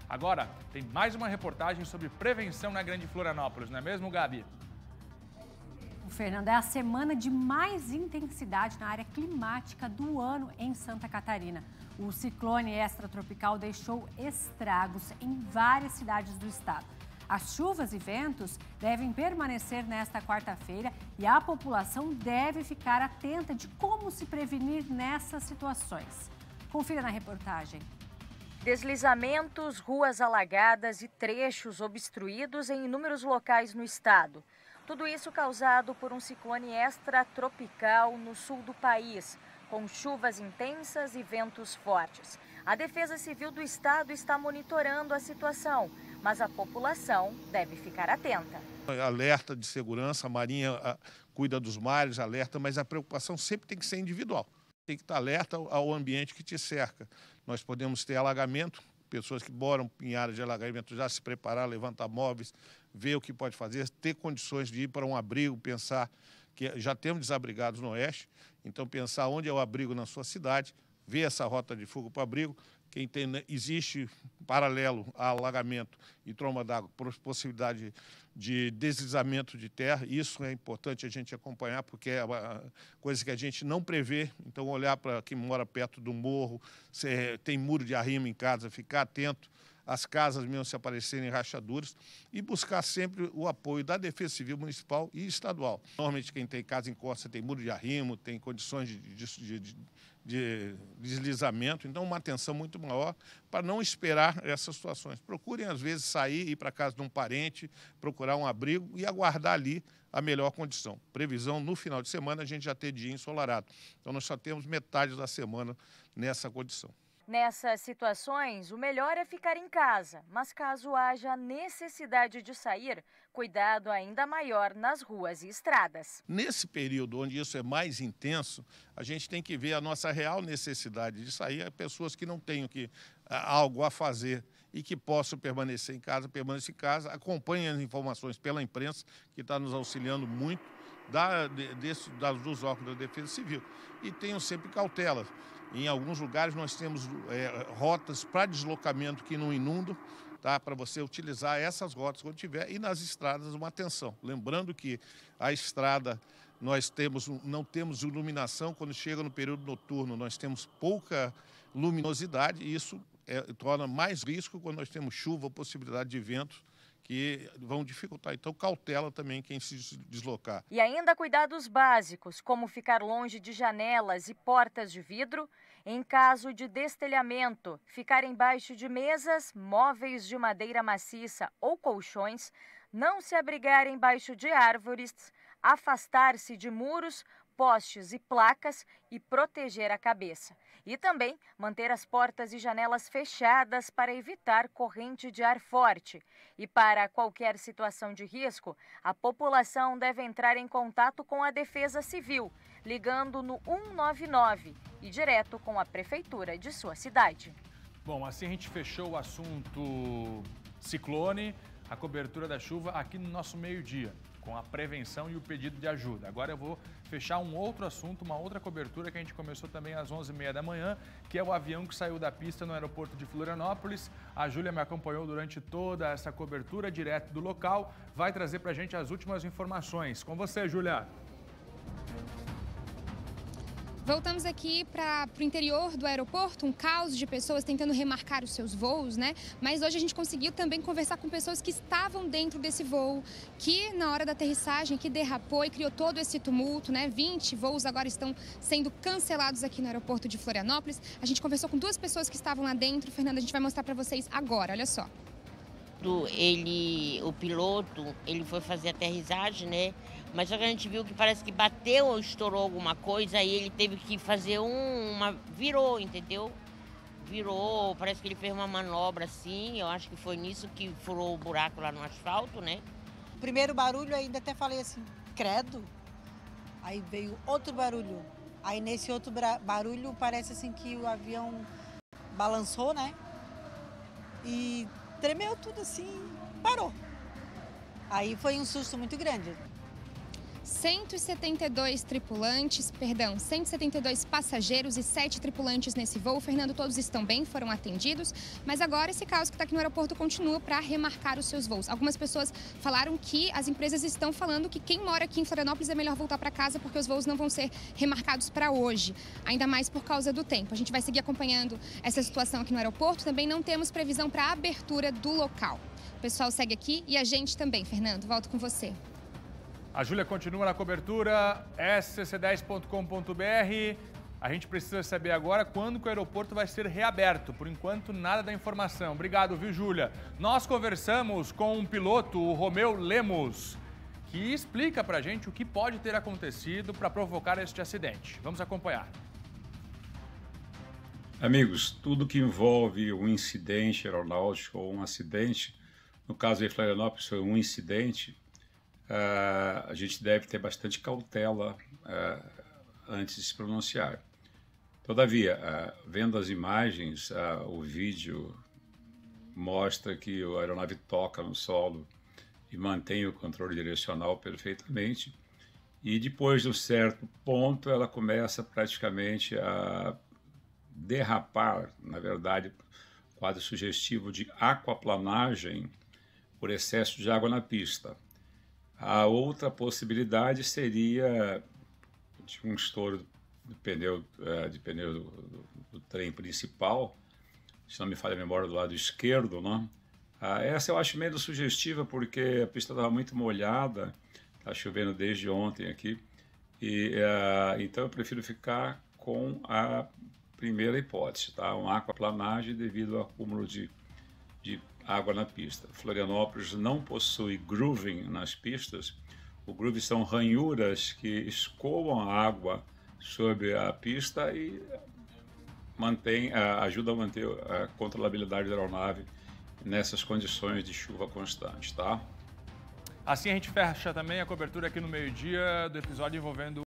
Agora, tem mais uma reportagem sobre prevenção na Grande Florianópolis, não é mesmo, Gabi? Fernando, é a semana de mais intensidade na área climática do ano em Santa Catarina. O ciclone extratropical deixou estragos em várias cidades do estado. As chuvas e ventos devem permanecer nesta quarta-feira e a população deve ficar atenta de como se prevenir nessas situações. Confira na reportagem. Deslizamentos, ruas alagadas e trechos obstruídos em inúmeros locais no estado. Tudo isso causado por um ciclone extratropical no sul do país, com chuvas intensas e ventos fortes. A Defesa Civil do estado está monitorando a situação, mas a população deve ficar atenta. Alerta de segurança, a Marinha cuida dos mares, alerta, mas a preocupação sempre tem que ser individual. Tem que estar alerta ao ambiente que te cerca. Nós podemos ter alagamento, pessoas que moram em áreas de alagamento já se preparar, levantar móveis, ver o que pode fazer, ter condições de ir para um abrigo, pensar que já temos desabrigados no oeste, então pensar onde é o abrigo na sua cidade, ver essa rota de fuga para o abrigo. Quem tem, existe paralelo a alagamento e tromba d'água, possibilidade de deslizamento de terra, isso é importante a gente acompanhar, porque é uma coisa que a gente não prevê. Então, olhar para quem mora perto do morro, se tem muro de arrimo em casa, ficar atento às casas mesmo se aparecerem rachaduras e buscar sempre o apoio da Defesa Civil Municipal e estadual. Normalmente, quem tem casa em costa tem muro de arrimo, tem condições de deslizamento, então uma atenção muito maior para não esperar essas situações. Procurem, às vezes, sair, ir para a casa de um parente, procurar um abrigo e aguardar ali a melhor condição. Previsão, no final de semana, a gente já ter dia ensolarado. Então, nós só temos metade da semana nessa condição. Nessas situações, o melhor é ficar em casa, mas caso haja necessidade de sair, cuidado ainda maior nas ruas e estradas. Nesse período onde isso é mais intenso, a gente tem que ver a nossa real necessidade de sair. Pessoas que não tenham algo a fazer e que possam permanecer em casa, acompanhem as informações pela imprensa, que está nos auxiliando muito, dos órgãos da Defesa Civil. E tenham sempre cautela. Em alguns lugares nós temos rotas para deslocamento que não inundam, tá? Para você utilizar essas rotas quando tiver. E nas estradas, uma atenção. Lembrando que a estrada, nós não temos iluminação. Quando chega no período noturno, nós temos pouca luminosidade. E isso torna mais risco quando nós temos chuva ou possibilidade de ventos que vão dificultar. Então, cautela também quem se deslocar. E ainda cuidados básicos, como ficar longe de janelas e portas de vidro. Em caso de destelhamento, ficar embaixo de mesas, móveis de madeira maciça ou colchões, não se abrigar embaixo de árvores, afastar-se de muros, postes e placas e proteger a cabeça. E também manter as portas e janelas fechadas para evitar corrente de ar forte. E para qualquer situação de risco, a população deve entrar em contato com a Defesa Civil, ligando no 199 e direto com a prefeitura de sua cidade. Bom, assim a gente fechou o assunto ciclone, a cobertura da chuva aqui no nosso meio-dia, com a prevenção e o pedido de ajuda. Agora eu vou fechar um outro assunto, uma outra cobertura que a gente começou também às 11h30 da manhã, que é o avião que saiu da pista no aeroporto de Florianópolis. A Júlia me acompanhou durante toda essa cobertura, direto do local, vai trazer pra gente as últimas informações. Com você, Júlia. Voltamos aqui para o interior do aeroporto, um caos de pessoas tentando remarcar os seus voos, né? Mas hoje a gente conseguiu também conversar com pessoas que estavam dentro desse voo, que na hora da aterrissagem que derrapou e criou todo esse tumulto, né? 20 voos agora estão sendo cancelados aqui no aeroporto de Florianópolis. A gente conversou com duas pessoas que estavam lá dentro. Fernanda, a gente vai mostrar para vocês agora, olha só. O piloto, ele foi fazer a aterrissagem, né? Mas só que a gente viu que parece que bateu ou estourou alguma coisa, aí ele teve que fazer virou, entendeu? Virou, parece que ele fez uma manobra assim, eu acho que foi nisso que furou o buraco lá no asfalto, né? O primeiro barulho ainda até falei assim, credo. Aí veio outro barulho. Aí nesse outro barulho parece assim que o avião balançou, né? E tremeu tudo assim, parou. Aí foi um susto muito grande. 172 passageiros e 7 tripulantes nesse voo. Fernando, todos estão bem, foram atendidos, mas agora esse caos que está aqui no aeroporto continua para remarcar os seus voos. Algumas pessoas falaram que as empresas estão falando que quem mora aqui em Florianópolis é melhor voltar para casa porque os voos não vão ser remarcados para hoje, ainda mais por causa do tempo. A gente vai seguir acompanhando essa situação aqui no aeroporto. Também não temos previsão para a abertura do local. O pessoal segue aqui e a gente também. Fernando, volto com você. A Júlia continua na cobertura, scc10.com.br. A gente precisa saber agora quando que o aeroporto vai ser reaberto. Por enquanto, nada da informação. Obrigado, viu, Júlia? Nós conversamos com um piloto, o Romeu Lemos, que explica pra gente o que pode ter acontecido para provocar este acidente. Vamos acompanhar. Amigos, tudo que envolve um incidente aeronáutico ou um acidente, no caso de Florianópolis foi um incidente, a gente deve ter bastante cautela antes de se pronunciar. Todavia, vendo as imagens, o vídeo mostra que a aeronave toca no solo e mantém o controle direcional perfeitamente, e depois de um certo ponto ela começa praticamente a derrapar, na verdade, quadro sugestivo de aquaplanagem por excesso de água na pista. A outra possibilidade seria de um estouro do pneu, do trem principal, se não me falha a memória, do lado esquerdo, né? Essa eu acho menos sugestiva porque a pista estava muito molhada, está chovendo desde ontem aqui, e então eu prefiro ficar com a primeira hipótese, tá? Uma aquaplanagem devido ao acúmulo de água na pista. Florianópolis não possui grooving nas pistas. O groove são ranhuras que escoam a água sobre a pista e ajuda a manter a controlabilidade da aeronave nessas condições de chuva constante, tá? Assim a gente fecha também a cobertura aqui no meio-dia do episódio envolvendo